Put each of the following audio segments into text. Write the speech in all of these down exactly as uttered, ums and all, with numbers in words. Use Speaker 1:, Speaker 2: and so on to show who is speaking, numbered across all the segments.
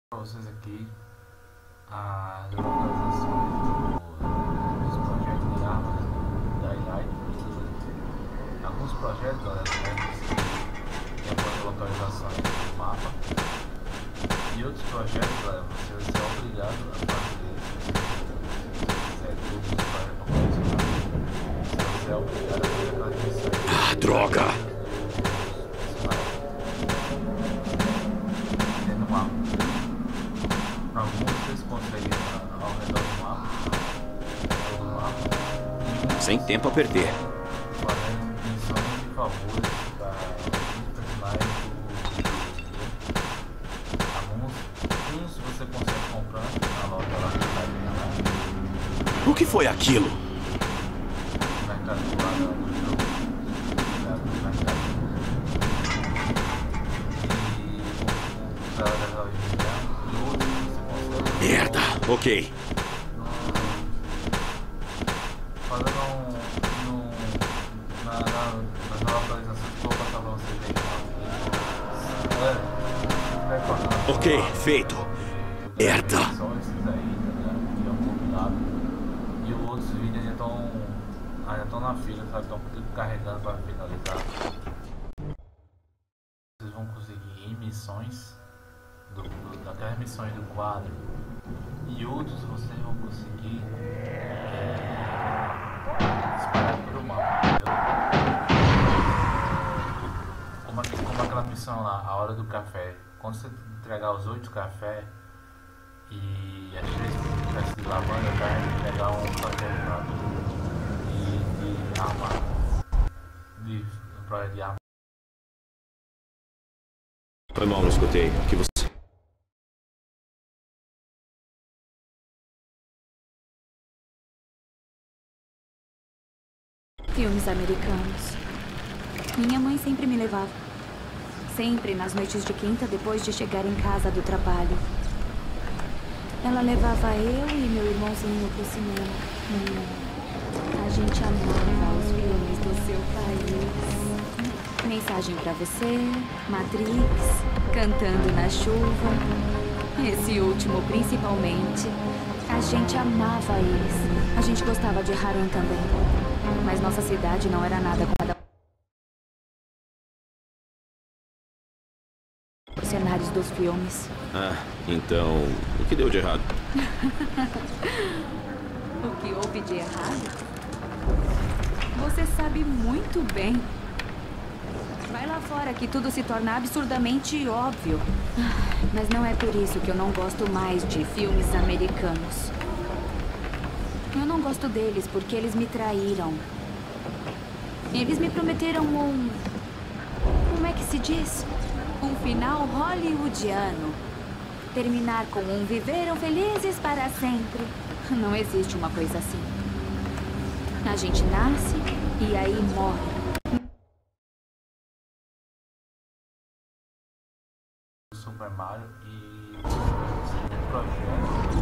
Speaker 1: Para vocês aqui as localizações do, dos projetos de armas da Light. Alguns projetos, galera, tem algumas localizações do mapa, e outros projetos, galera, você vai ser obrigado a fazer certos projetos. Você é obrigado a fazer aquelas missões.
Speaker 2: Ah, droga! Sem tempo a perder.
Speaker 1: Fazendo missões de favores para os personagens do alguns, uns você consegue comprar na loja lá do Mercado.
Speaker 2: O que foi aquilo?
Speaker 1: Mercado lá do jogo. Do mercado. E os caras da loja de outros você consegue.
Speaker 2: Merda, ok. Ok, feito. Merda.
Speaker 1: E os outros vídeos ainda estão ainda estão na fila, sabe? Estão carregando para finalizar. Vocês vão conseguir missões do, do, daquelas missões do quadro, e outros vocês vão conseguir é, espalhar pelo mapa. Como, como aquela missão lá, a hora do café. Quando você entregar os oito cafés e as três peças de lavanda, vai pegar um projeto de, de arma, de um projeto de arma.
Speaker 2: Foi mal, não escutei. O que você...
Speaker 3: Filmes americanos. Minha mãe sempre me levava. Sempre nas noites de quinta, depois de chegar em casa do trabalho. Ela levava eu e meu irmãozinho pro cinema. Hum, a gente amava os filmes do seu país. Mensagem pra você, Matrix, Cantando na Chuva. Esse último, principalmente. A gente amava eles. A gente gostava de Haran também. Mas nossa cidade não era nada com a os cenários dos filmes.
Speaker 2: Ah, então... o que deu de errado?
Speaker 3: O que houve de errado? Você sabe muito bem. Vai lá fora que tudo se torna absurdamente óbvio. Mas não é por isso que eu não gosto mais de filmes americanos. Eu não gosto deles porque eles me traíram. Eles me prometeram um... como é que se diz? Um final hollywoodiano. Terminar com um viveram felizes para sempre. Não existe uma coisa assim. A gente nasce e aí morre.
Speaker 1: Super Mario e o projeto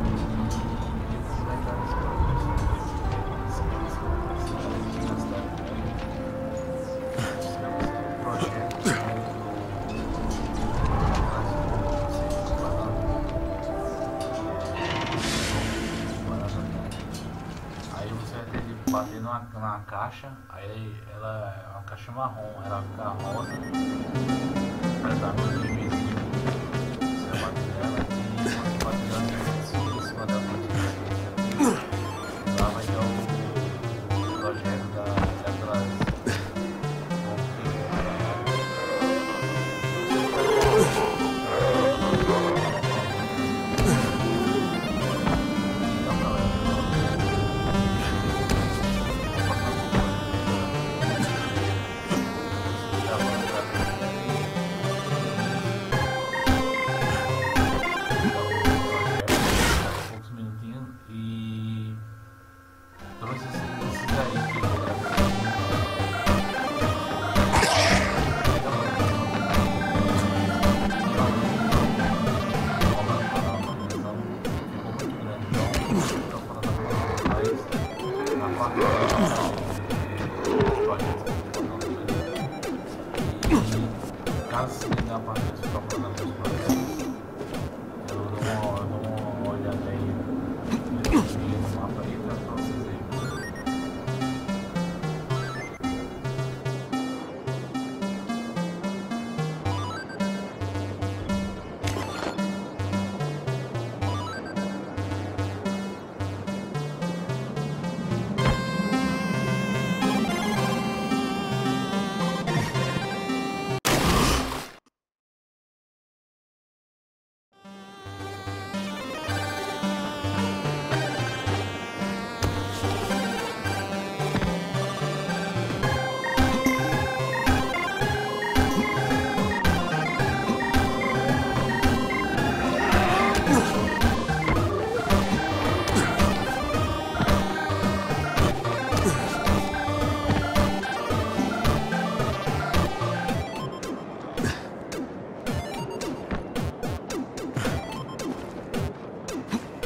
Speaker 1: bater numa, numa caixa, aí ela é uma caixa marrom, ela fica rosa, para muito difícil. Você bate nela e você bate nela em cima da fonte. Lá vai ter o projeto da, daquelas.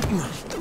Speaker 4: Maldita